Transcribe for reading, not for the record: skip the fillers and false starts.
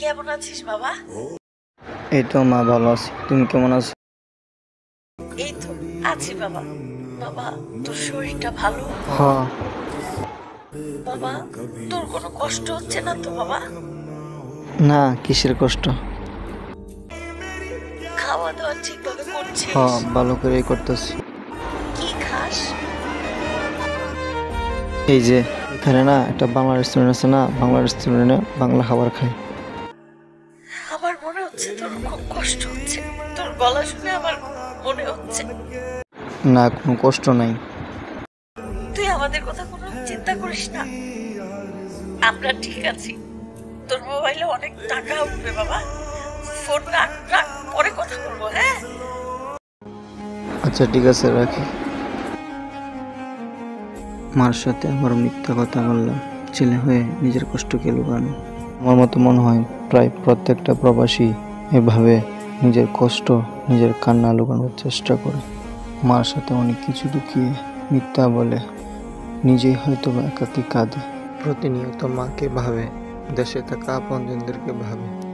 কেমন আছিস বাবা? এই তো মা, ভালো আছি। তুমি কেমন আছো? এই তো আছি বাবা। বাবা, তোর শরীরটা ভালো? হ্যাঁ। বাবা, তোর কোনো কষ্ট হচ্ছে না তো বাবা? না, কিসের কষ্ট? খাওয়া দাওয়া ঠিকভাবে করছিস? হ্যাঁ, ভালো করেই করতেছি। কি খাস? এই যে এখানে না একটা বাংলা রেস্টুরেন্ট আছে না, বাংলা রেস্টুরেন্টে বাংলা খাবার খাই। আমার মনে হচ্ছে তোর খুব কষ্ট হচ্ছে। তোর গলা শুনে আমার মনে হচ্ছে। না, কোনো কষ্ট নাই। তুই আমাদের কথা কোনো চিন্তা করিস না, আমরা ঠিক আছি। তোর মোবাইলে অনেক টাকা উঠবে বাবা। ফোন রাখ রাখ, পরে কথা বলবো। হ্যাঁ, আচ্ছা ঠিক আছে, রাখি। মার সাথে আমার মিথ্যা কথা বললাম, ছেলে হয়ে নিজের কষ্টকে লুকানো। আমার মতো মনে হয় প্রায় প্রত্যেকটা প্রবাসী এভাবে নিজের কষ্ট, নিজের কান্না লুকানোর চেষ্টা করে। মার সাথে অনেক কিছু লুকিয়ে মিথ্যা বলে নিজেই হয়তো বা একাকী কাঁদে। প্রতিনিয়ত মাকে ভাবে, দেশে থাকা আপনজনদেরকে ভাবে।